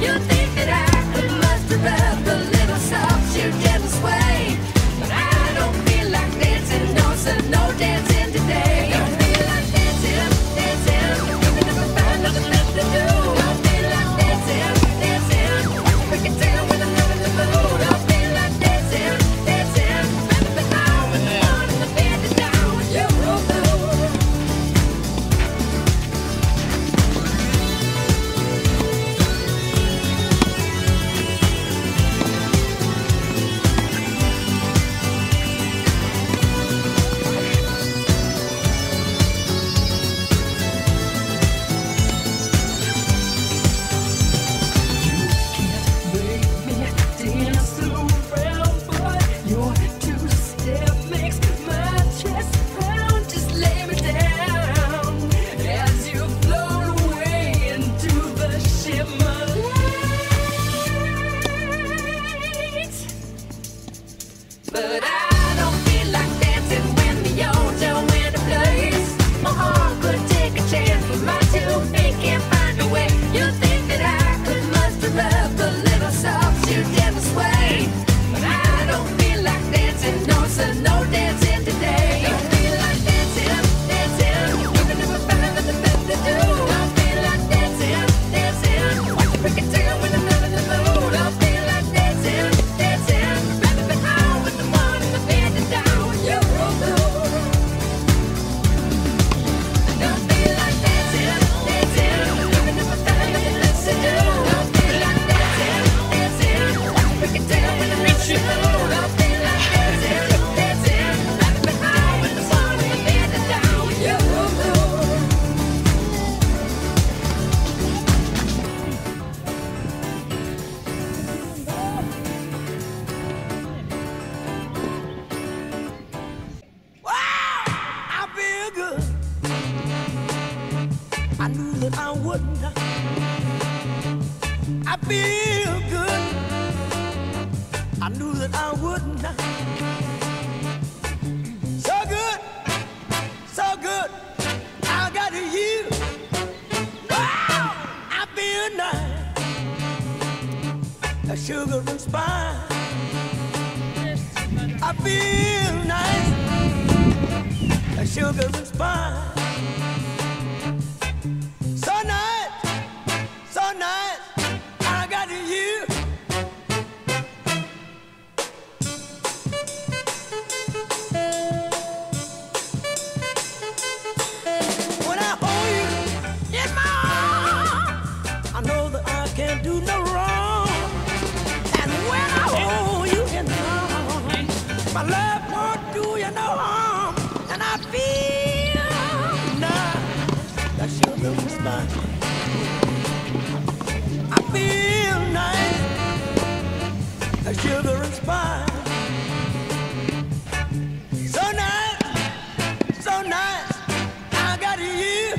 You think that I could muster up a little soft shoe gentle sway, but I don't feel like dancing, no, so no dancing today. Don't feel like dancing, dancing, you can never find nothing left to do. Don't feel like dancing, dancing, we can tell when I'm not in the mood. Don't feel like dancing, dancing, rather be home with the one in the bed is down with you. But I don't feel like dancing when the yodeling went to place. My heart could take a chance, but my 2 feet can't find a way. You think that I could muster up a little soft shoe gentle sway, but I don't feel like dancing, no, so no dancing today. Don't feel like dancing, dancing, you can never find nothing left to do. Don't feel like dancing, dancing, we can tell when I'm not in the mood. Don't feel like dancing, dancing, rather be home with the one in the bed that's down with you. Don't feel like dancing, dancing, you can never find nothing left to do. Don't feel like dancing, dancing, we can tell when I'm not in the mood. Don't feel like dancing, dancing, rather be home with the one in the bed that's down with you. Wow, I feel good. I knew that I wouldn't. I feel good. I knew that I wouldn't. So good, so good. I got you. Wow, I feel nice. A sugar and spice. I feel nice. A sugar and spice. So nice, so nice. I got you. When I hold you in my arms, I know that I can't do no wrong. And when I hold you in my arms, my love won't do you no harm. And I feel nice, that sugar and spice. I feel nice, that sugar and spice. So nice, so nice. I got you.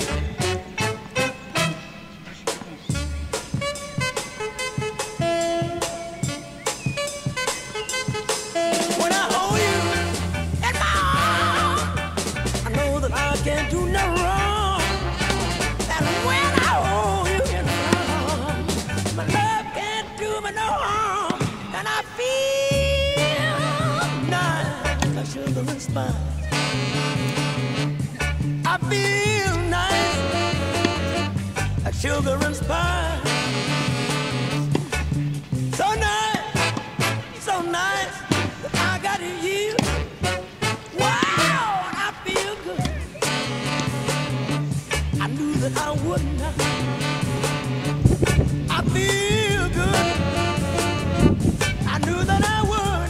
When I hold you in my arms, I know that I can't do no wrong. And when I hold you in my arms, my love can't do me no harm. And I feel nice, like sugar and spice. I feel nice, like sugar and spice. So nice, so nice, that I got you. Wow, I feel good. I knew that I wouldn't. I feel good. I knew that I would.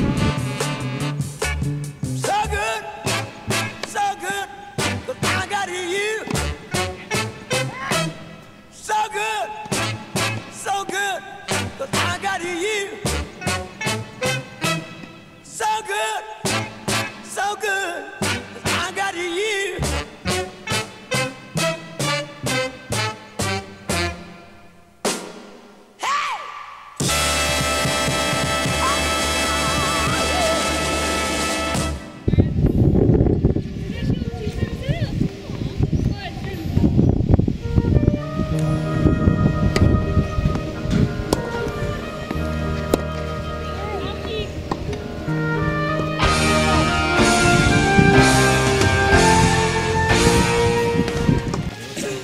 So good, so good, that I got you. So good.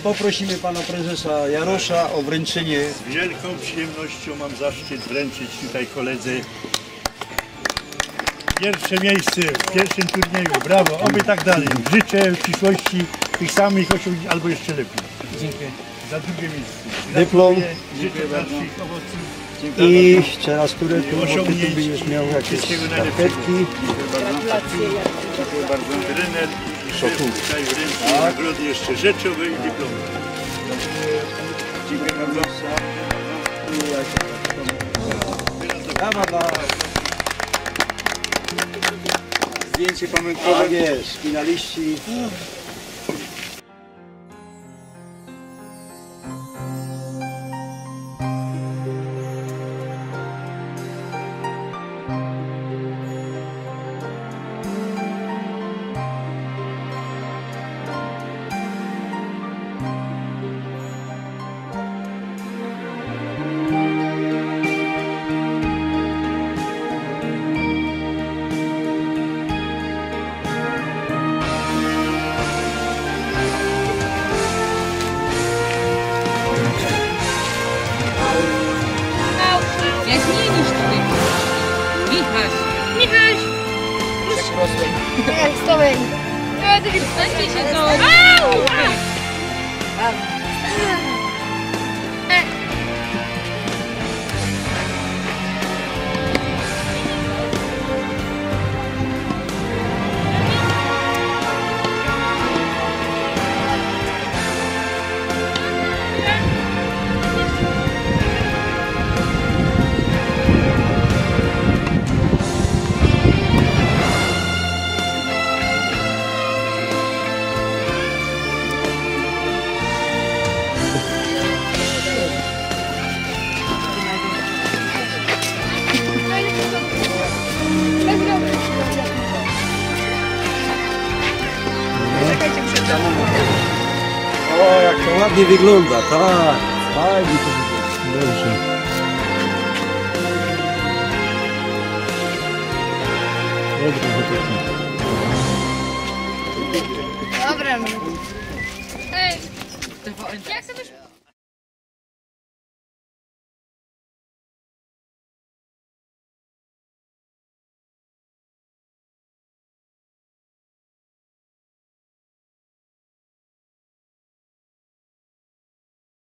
poprosimy pana prezesa Jarosza o wręczenie. Z wielką przyjemnością mam zaszczyt wręczyć tutaj koledze pierwsze miejsce w pierwszym turnieju. Brawo, oby tak dalej. Życzę w przyszłości tych samych osiągnięć, albo jeszcze lepiej. Dziękuję. Za drugie miejsce. Dyplom. Życzę dalszych owoców. I jeszcze raz, które tu Osiągnięć. będziesz miał jakieś Wszystkiego najlepszego. karteczki. Dziękuję bardzo. Trener i szef tutaj wręczył nagrody jeszcze rzeczowe i dyplomy. Dziękuję bardzo. Brawa dla... Zdjęcie pamiątkowe. Tak jest, finaliści. Jak zmienisz tutaj? Michaś! Michaś! Jak stołek. Stańcie się do... O, jak to ładnie wygląda, tak. Fajnie to wygląda. Dobrze. Dobra. Hej! Jak sobie